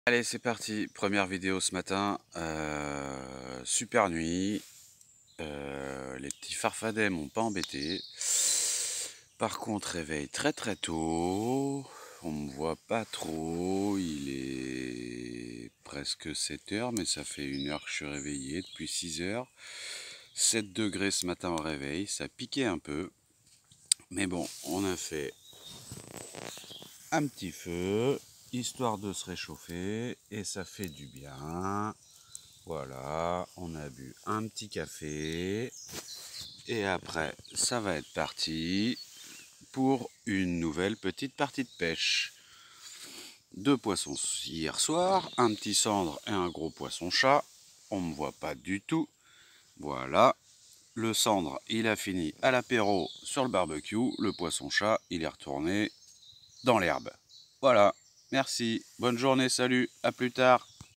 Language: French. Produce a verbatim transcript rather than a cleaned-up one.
Allez, c'est parti. Première vidéo ce matin. Euh, super nuit. Euh, les petits farfadets m'ont pas embêté. Par contre, réveil très très tôt. On me voit pas trop. Il est presque sept heures, mais ça fait une heure que je suis réveillé depuis six heures. sept degrés ce matin au réveil. Ça piquait un peu. Mais bon, on a fait un petit feu, histoire de se réchauffer, et ça fait du bien. Voilà, on a bu un petit café, et après, ça va être parti pour une nouvelle petite partie de pêche. Deux poissons hier soir, un petit cendre et un gros poisson-chat. On ne me voit pas du tout. Voilà, le cendre, il a fini à l'apéro sur le barbecue. Le poisson-chat, il est retourné dans l'herbe. Voilà, merci, bonne journée, salut, à plus tard.